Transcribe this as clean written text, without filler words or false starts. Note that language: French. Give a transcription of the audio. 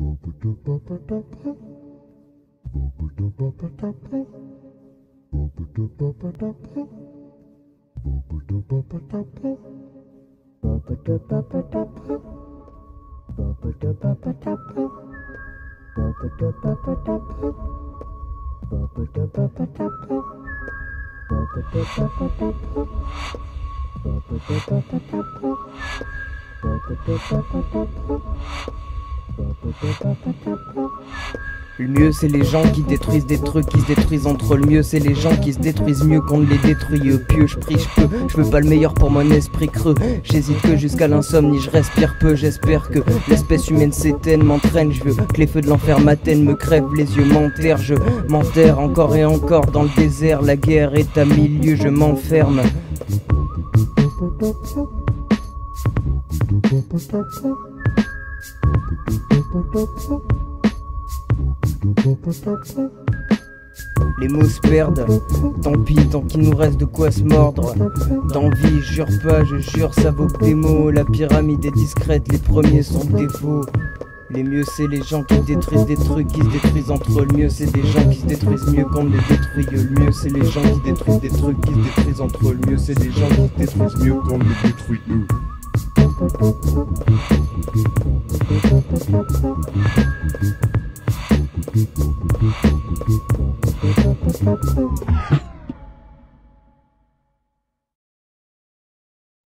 Le mieux c'est les gens qui détruisent des trucs qui se détruisent entre eux. Le mieux c'est les gens qui se détruisent mieux qu'on ne les détruit. Pieux je prie je peux, je veux pas le meilleur pour mon esprit creux. J'hésite que jusqu'à l'insomnie, je respire peu. J'espère que l'espèce humaine s'éteigne, m'entraîne. Je veux que les feux de l'enfer m'atteignent, me crèvent les yeux, m'enterrent. Je m'enterre encore et encore dans le désert. La guerre est à milieu, je m'enferme. Les mots se perdent, tant pis, tant qu'il nous reste de quoi se mordre. D'envie, je jure pas, je jure, ça vaut que des mots. La pyramide est discrète, les premiers sont défauts. Les mieux c'est les gens qui détruisent des trucs qui se détruisent entre eux. Le mieux c'est des gens qui se détruisent mieux qu'on ne les détruit. Le mieux c'est les gens qui détruisent des trucs qui se détruisent entre eux. Le mieux c'est des gens qui se détruisent mieux qu'on ne les détruit eux.